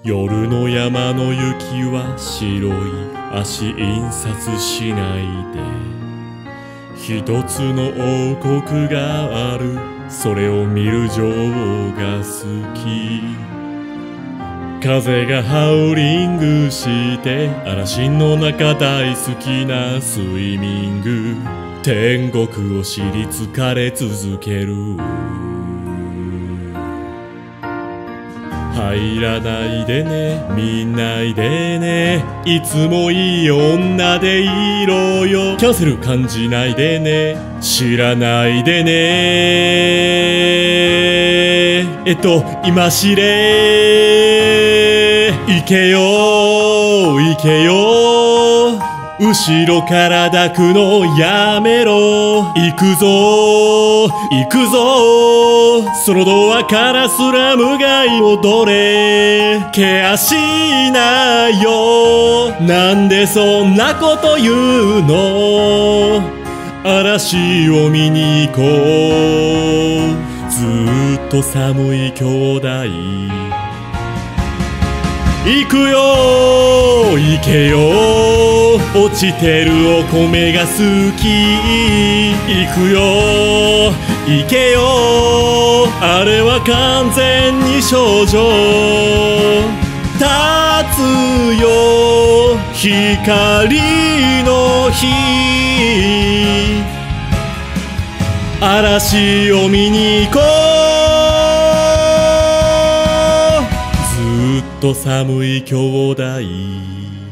夜の山の雪は白い足印刷しないで。一つの王国がある、それを見る女王が好き。風がハウリングして嵐の中大好きなスイミング。天国を知り疲れ続ける。入らないでね、見ないでね、いつもいい女でいろよ。キャンセル感じないでね、知らないでね。今知れ。行けよ行けよ、後ろから抱くのやめろ。行くぞ行くぞ、そのドアからスラム街戻れ。ケアしないよ、なんでそんなこと言うの。嵐を見に行こう、ずっと寒い兄弟。行くよ行けよ、落ちてるお米が好き。行くよ行けよ、あれは完全に少女。立つよ光の日、嵐を見に行こう。ずっと寒い兄弟。